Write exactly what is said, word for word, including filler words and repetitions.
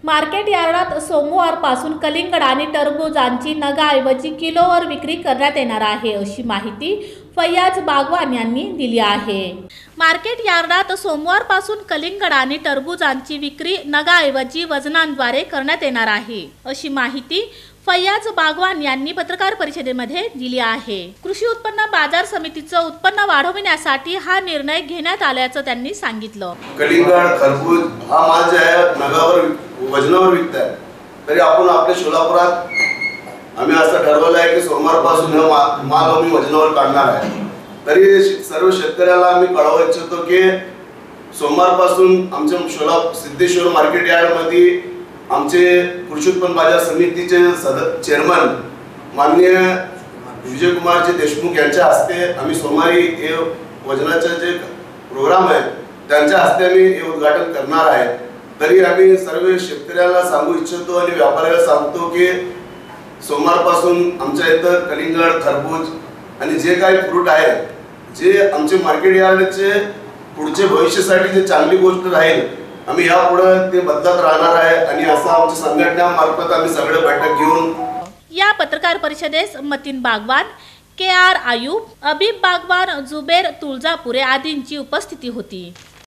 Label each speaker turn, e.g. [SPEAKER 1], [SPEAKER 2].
[SPEAKER 1] Market यार्डात सोमवारपासून कलिंगड आणि टरबूजांची नगाऐवजी किलोवर विक्री करण्यात येणार आहे, अशी माहिती फैयाज बागवान यांनी दिली आहे। मार्केट यार्डात सोमवारपासून कलिंगड आणि टरबूजांची विक्री नगाऐवजी वजनांद्वारे करण्यात येणार आहे, अशी माहिती फैयाज बागवान यांनी पत्रकार परिषदेमध्ये दिली आहे। कृषी उत्पन्न बाजार समितीचं उत्पन्न वाढवण्यासाठी हा निर्णय घेण्यात आल्याचं त्यांनी सांगितलं।
[SPEAKER 2] कलिंगड खरबूज हा माल जे आहे नगावर वजनावर विकताय, तरी आपण आपल्या सोलापुरात आम्ही असं ठरवलं आहे की सोमवारपासून हा माल आम्ही वजनावर काढणार आहे। तरी सर्व शेतकऱ्याला आम्ही कळवू इच्छितो की सोमवारपासून आमच्या सोलापूर सिद्धेश्वर मार्केट यार्डमध्ये आमचे कृषी उत्पन्न बाजार समितीचे चेअरमन माननीय विजयकुमारजी देशमुख यांच्या हस्ते आम्ही सोमवारी हे वजनाचे जे प्रोग्राम आहे त्यांच्या हस्ते आम्ही हे उद्घाटन करणार आहे। तरी आम्ही सर्व शेतकऱ्याला सांगू इच्छितो आणि व्यापाऱ्याला सांगतो की सोमवारपासून आमच्या इथं कलिंगड खरबूज आणि जे काही फ्रूट आहे जे आमचे मार्केट यार्डचे पुढचे भविष्यासाठी जे चांगली गोष्ट राहील आम्ही यापुढे ते बदलत राहणार आहे आणि असं आमच्या संघटनेमार्फत आम्ही सगळे बैठक घेऊन।
[SPEAKER 1] या पत्रकार परिषदेस मतीन बागवान, के आर आयुब, अबीब बागवान, जुबेर तुळजापुरे आदींची उपस्थिती होती।